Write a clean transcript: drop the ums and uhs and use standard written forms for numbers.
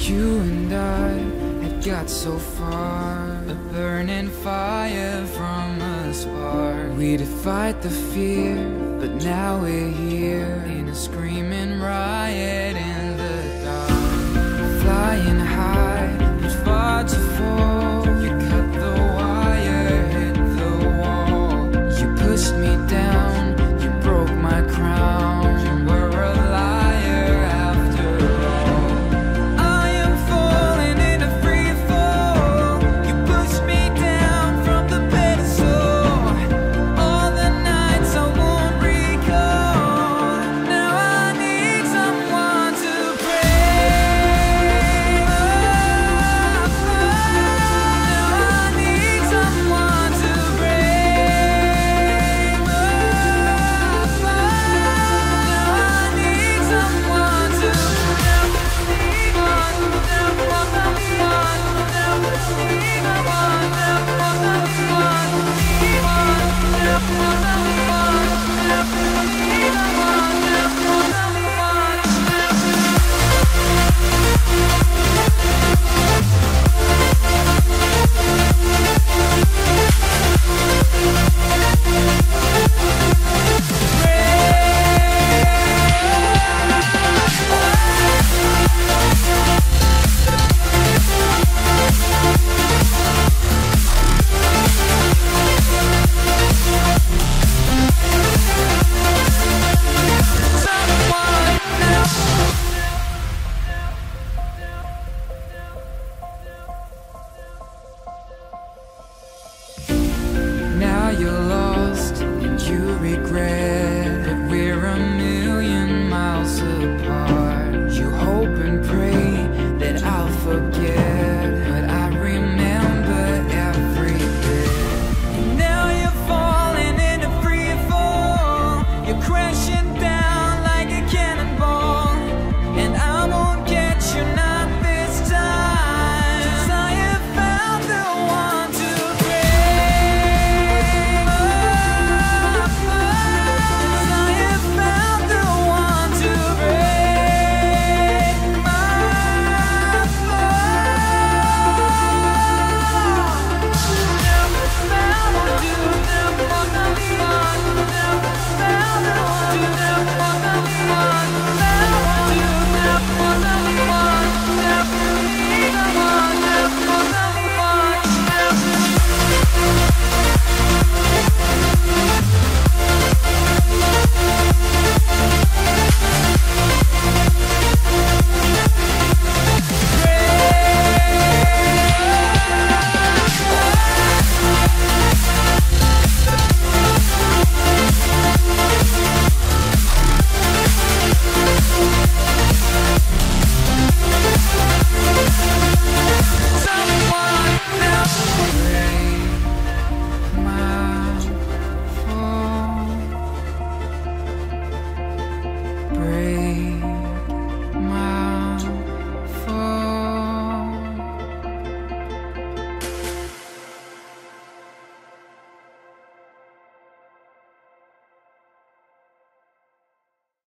You and I had got so far, a burning fire from a spark. We defied the fear, but now we're here in a screaming riot in the dark. Flying high, but far to fall. You cut the wire, hit the wall. You pushed me down, you broke my crown. You were a liar after all. I am falling in a free fall. You pushed me down from the pedestal. All the nights I won't recall. Now I need someone to pray. Now I need someone to pray. Now I need someone to Now you're lost and you regret, but we're a million miles apart. You hope and pray that I'll forget, but I remember every bit. And now you're falling in a free fall. You're crashing down like a cannonball, and I won't get you, not this time. 'Cause I have found the one to break